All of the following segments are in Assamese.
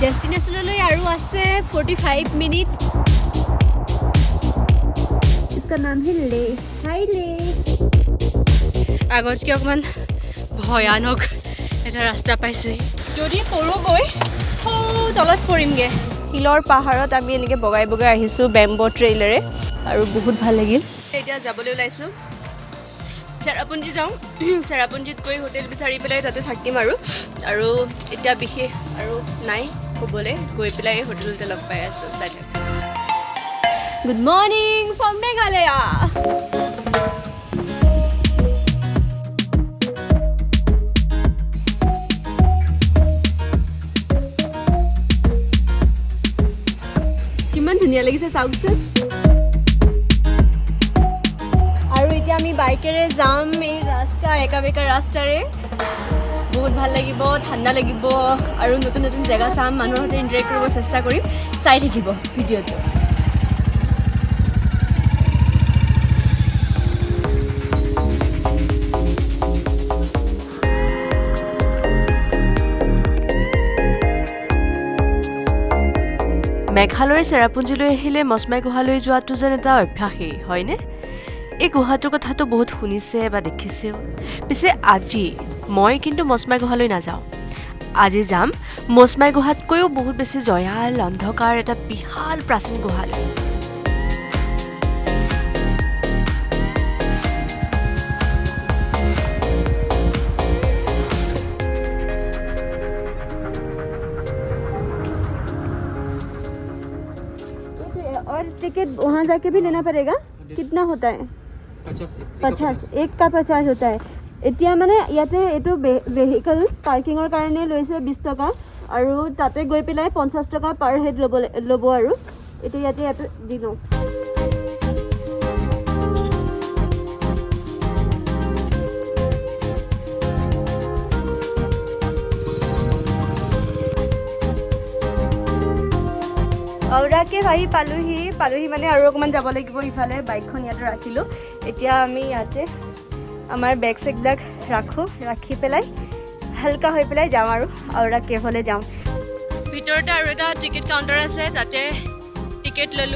डेस्टिनेशनলৈ আৰু আছে 45 মিনিট इसका नाम है ले हाय ले আগত কি অকমান ভয়ানক এটা ৰাস্তা পাইছে যদি পৰো গৈ তলত পৰিমগে হিলৰ পাহাৰত আমি এনেকে বগাই বগাই আহিছো বেম্বো ট্ৰেইলাৰে আৰু বহুত ভাল লাগিল এতিয়া যাবলৈ ওলাইছো চেৰাপুঞ্জি যাওঁ চেৰাপুঞ্জিত গৈ হোটেল বিচাৰি পেলাই তাতে থাকিম আৰু এতিয়া বিশেষ আৰু নাই ক'বলৈ গৈ পেলাই হোটেলতে লগ পাই আছো চাই থাক গুড মৰ্নিং ফ্ৰম মেঘালয়া কিমান ধুনীয়া লাগিছে চাওকচোন আৰু এতিয়া আমি বাইকেৰে যাম এই ৰাস্তা একাবেকা ৰাস্তাৰে বহুত ভাল লাগিব ঠাণ্ডা লাগিব আৰু নতুন নতুন জায়গা চাম মানুহৰ সৈতে ইন্টাৰেক্ট কৰিব চেষ্টা কৰিম চাই থাকিব ভিডিঅ'টো মেঘালয়ৰ চেৰাপুঞ্জীলৈ আহিলে মছমাই গুহালৈ যোৱাটো যেন এটা অভ্যাসেই হয়নে এই গুহাটোৰ কথাটো বহুত শুনিছে বা দেখিছেও পিছে আজি মই কিন্তু মছমাই গুহালৈ নাযাওঁ আজি যাম মছমাই গুহাতকৈও বহুত বেছি জয়াল অন্ধকাৰ এটা বিশাল প্ৰাচীন গুহালৈ और टिकट वहाँ जाके भी लेना पड़ेगा कितना होता है 50 एक का 50 होता है এতিয়া মানে ইয়াতে এটো ভেহিকল পাৰ্কিংৰ কাৰণে লৈছে 20 টকা আৰু তাতে গৈ পেলাই 50 টকা পাৰ হেড লব আৰু এটো ইয়াতে দিনো औरा के भाई पालुही माने আৰু অকমান যাব লাগিব ইফালে বাইকখন ইয়াতে ৰাখিলো এতিয়া আমি ইয়াতে আমাৰ বেগ সেগবিলাক ৰাখি পেলাই হালকা হৈ পেলাই যাম আৰু औरा কেফলে যাম ভিতৰতে আৰু এটা টিকেট কাউন্টাৰ আছে তাতে টিকেট ললো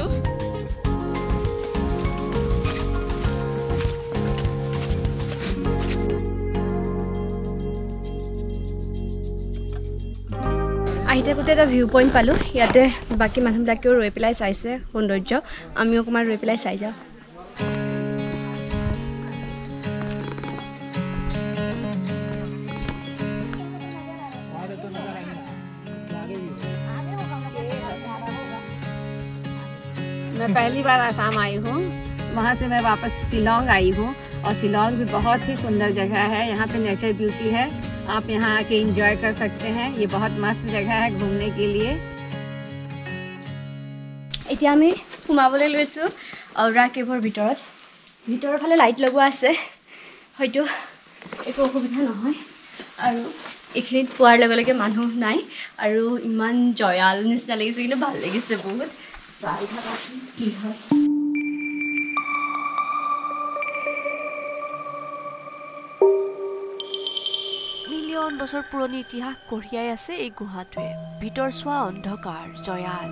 আহিতে কোতে এটা ভিউ পইণ্ট পালো ইয়াতে বাকি মানুহবিলাকেও ৰৈ পেলাই চাইছে সৌন্দৰ্য আমি অকমান ৰৈ পেলাই চাই যাওঁ मैं पहली बार आसाम आई हूँ वहाँ से मैं वापस शिलोंग आई हूँ और शिलोंग भी बहुत ही सुंदर जगह है यहाँ पे नेचर ब्यूटी है आप यहाँ आके एंजॉय कर सकते हैं ये बहुत मस्त जगह है घूमने के लिए এতিয়া আমি সোমাবলৈ লৈছো औरा কেভৰ ভিতৰৰ ফালে লাইট লগোৱা আছে হয়তো একো অসুবিধা নহয় আৰু এখিনিত পোৱাৰ লগে লগে মানুহ নাই আৰু ইমান জয়াল নিচিনা লাগিছে কিন্তু ভাল লাগিছে বহুত চাই থাকাচোন কি হয় মিলিয়ন বছৰ পুৰণি ইতিহাস কঢ়িয়াই আছে এই গুহাটোৱে ভিতৰ চোৱা অন্ধকাৰ জয়াল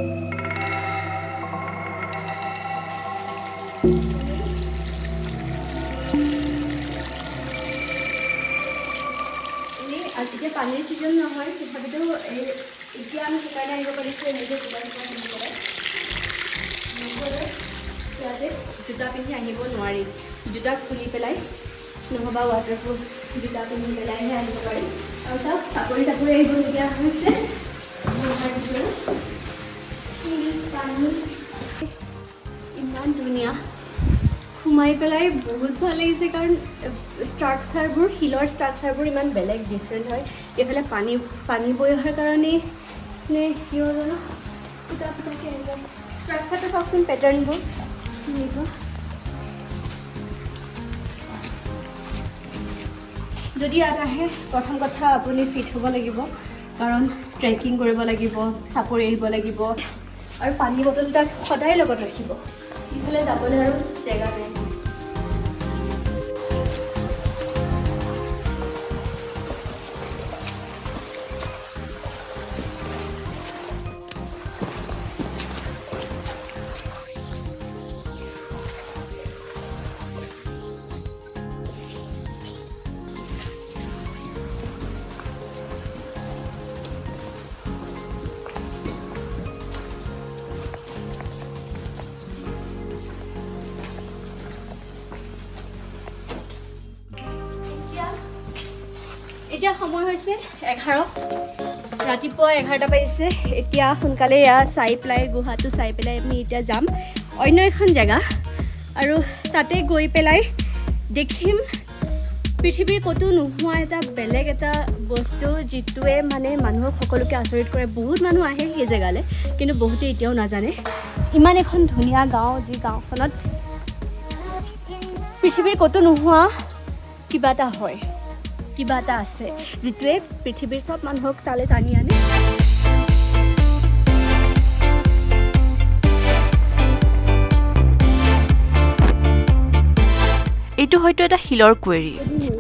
এতিয়া পানীৰ চিজন নহয় তথাপিতো এতিয়া আমি সেইকাৰণে আহিব পাৰিছোঁ এনেকৈ ইয়াতে জোতা পিন্ধি আহিব নোৱাৰি জোতা খুলি পেলাই নহ'বা ৱাটাৰপ্ৰুফ জোতা পিন্ধি পেলাইহে আহিব পাৰি আৰু চব চাপৰি আহিবলগীয়া হৈছে পানী ইমান ধুনীয়া সোমাই পেলাই বহুত ভাল লাগিছে কাৰণ ষ্ট্ৰাকচাৰবোৰ শিলৰ ষ্ট্ৰাকচাৰবোৰ ইমান বেলেগ ডিফাৰেণ্ট হয় এইফালে পানী বৈ অহাৰ কাৰণে নে কি হ'ল জানো ষ্ট্ৰাকচাৰটো চাওকচোন পেটাৰ্ণবোৰ যদি ইয়াত আহে প্ৰথম কথা আপুনি ফিট হ'ব লাগিব কাৰণ ট্ৰেকিং কৰিব লাগিব চাপৰি আহিব লাগিব আৰু পানী বটল তাক সদায় লগত ৰাখিব ইফালে যাবলৈ আৰু জেগা নাই এতিয়া সময় হৈছে 11 ৰাতিপুৱা 11টা বাজিছে এতিয়া সোনকালে ইয়া চাই পেলাই গুহাটো চাই পেলাই আমি এতিয়া যাম অন্য এখন জেগা আৰু তাতে গৈ পেলাই দেখিম পৃথিৱীৰ কতো নোহোৱা এটা বেলেগ এটা বস্তু যিটোৱে মানে মানুহক সকলোকে আচৰিত কৰে বহুত মানুহ আহে সেই জেগালৈ কিন্তু বহুতে এতিয়াও নাজানে ইমান এখন ধুনীয়া গাঁও যি গাঁওখনত পৃথিৱীৰ কতো নোহোৱা কিবা এটা হয় কিবা এটা আছে যিটোৱে পৃথিৱীৰ সব মানুহক তালে টানি আনে এইটো হয়তো এটা শিলৰ কুৱেৰী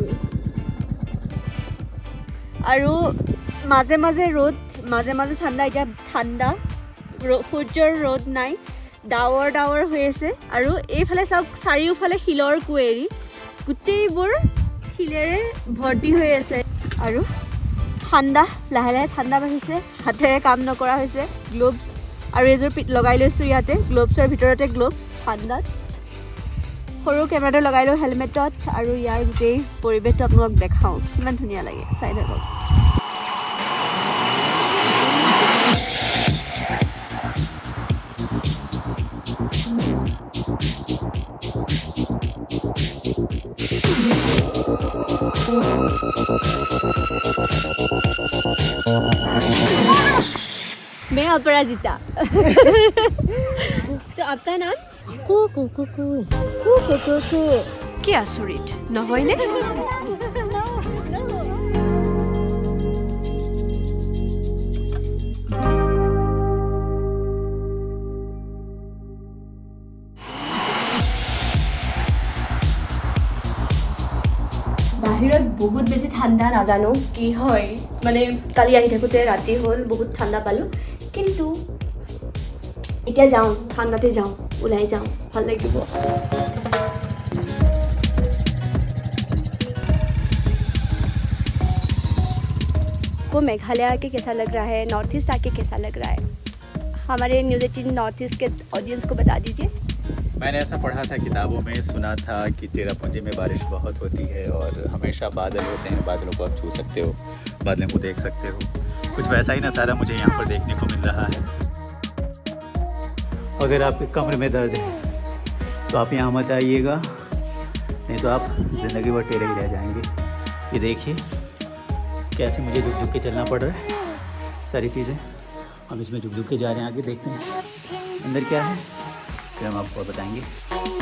আৰু মাজে মাজে ৰ'দ মাজে মাজে ঠাণ্ডা এতিয়া ঠাণ্ডা সূৰ্যৰ ৰ'দ নাই ডাৱৰ ডাৱৰ হৈ আছে আৰু এইফালে চাওক চাৰিওফালে শিলৰ কুৱেৰী গোটেইবোৰ শিলেৰে ভৰ্তি হৈ আছে আৰু ঠাণ্ডা লাহে লাহে ঠাণ্ডা বাঢ়িছে হাতেৰে কাম নকৰা হৈছে গ্লোভছ আৰু এযোৰ লগাই লৈছোঁ ইয়াতে গ্লোভছৰ ভিতৰতে গ্লোভছ ঠাণ্ডাত সৰু কেমেৰাটো লগাই লওঁ হেলমেটত আৰু ইয়াৰ গোটেই পৰিৱেশটো আপোনালোকক দেখাওঁ কিমান ধুনীয়া লাগে চাই থাকক मैं अपराजिता तो आपका नाम কি আচৰিত নহয়নে বাহিৰত বহুত বেছি ঠাণ্ডা নাজানো কি হয় মানে কালি আহি থাকোঁতে ৰাতি হ'ল বহুত ঠাণ্ডা পালোঁ কিন্তু এতিয়া যাওঁ ঠাণ্ডাতে যাওঁ ওলাই যাওঁ ভাল লাগিব को मेघालय आके कैसा लग रहा है नॉर्थ ईस्ट आके कैसा लग रहा है हमारे न्यूज़ 18 नॉर्थ ईस्ट के ऑडियंस को बता दीजिए मैंने ऐसा पढ़ा था किताबों में सुना था कि चेरापूंजी में बारिश बहुत होती है और हमेशा बादल होते हैं बादलों को आप छू सकते हो बादलों को देख सकते हो कुछ वैसा ही नज़ारा मुझे यहाँ पर देखने को मिल रहा है अगर आपके कमर में दर्द है तो आप यहाँ मत आइएगा नहीं तो आप ज़िंदगी भर टेढ़े ही रह जाएंगे ये देखिए कैसे मुझे झुक झुक के चलना पड़ रहा है सारी चीज़ें हम इसमें झुक झुक के जा रहे हैं आगे देखते हैं अंदर क्या है फिर हम आपको बताएंगे